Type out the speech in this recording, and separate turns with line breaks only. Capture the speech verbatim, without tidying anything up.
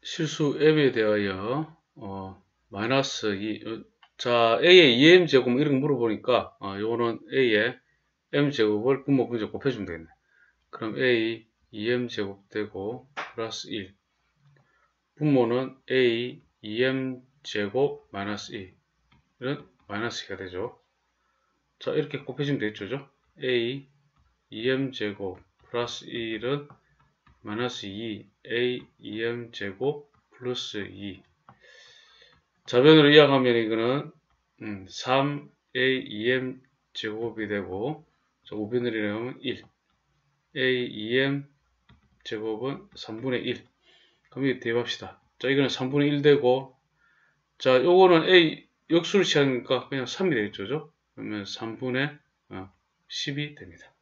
실수 m에 대하여 어, 마이너스 이. 자, a의 이 엠 제곱 이런 거 물어보니까 어, 요거는 a의 m 제곱을 분모 분자 곱해주면 되겠네. 그럼 a 이 엠 제곱 되고 플러스 일. 분모는 a 이 엠 제곱 마이너스 이. 이런 마이너스 이가 되죠. 자, 이렇게 곱해주면 되겠죠. a 이 엠 제곱 플러스 일은 마이너스 이 a 이 엠 제곱 플러스 이. 자변으로 이항하면 이거는 음, 삼 a 이 엠 제곱이 되고, 자, 우변으로 이항하면 일 a 이 엠 제곱은 삼분의 일. 그럼 이거 대입합시다. 자, 이거는 삼분의 일 되고, 자, 요거는 a 역수를 취하니까 그냥 삼이 되겠죠. 그러면 삼분의 십이 됩니다.